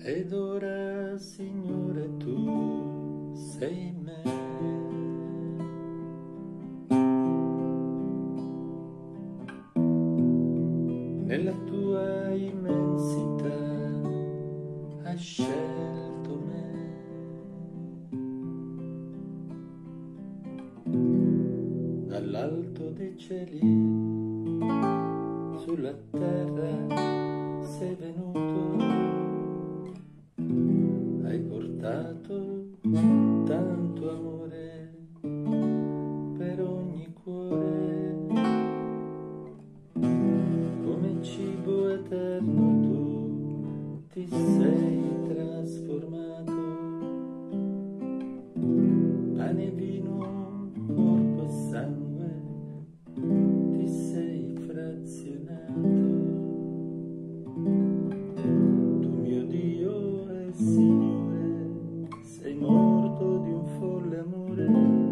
Ed ora, Signore, tu sei in me. Nella tua immensità hai scelto me. Dall'alto dei cieli sulla terra sei venuto, hai portato tanto amore per ogni cuore, come cibo eterno tu ti sei trasformato, pane e vino, corpo e sangue ti sei frazionato. Tu mio Dio e Signore, sei morto di un folle amore,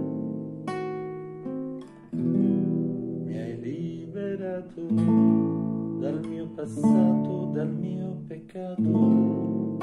mi hai liberato dal mio passato, dal mio peccato.